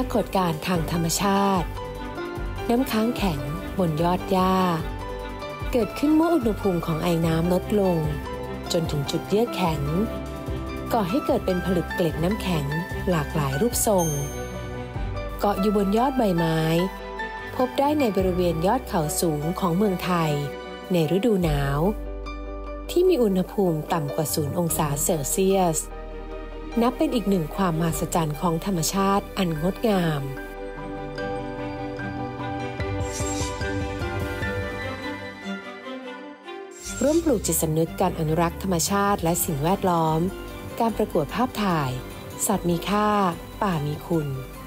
ากฏการณ์ทางธรรมชาติน้ำค้างแข็งบนยอดหญ้าเกิดขึ้นเมื่ออุณหภูมิของไอน้ำลดลงจนถึงจุดเยือกแข็งก่อให้เกิดเป็นผลึกเกล็ดน้ำแข็งหลากหลายรูปทรงเกาะอยู่บนยอดใบไม้พบได้ในบริเวณยอดเขาสูงของเมืองไทยในฤดูหนาวที่มีอุณหภูมิต่ำกว่า0 องศาเซลเซียสนับเป็นอีกหนึ่งความมหัศจรรย์ของธรรมชาติอันงดงามร่วมปลูกจิตสำนึกการอนุรักษ์ธรรมชาติและสิ่งแวดล้อมการประกวดภาพถ่ายสัตว์มีค่าป่ามีคุณ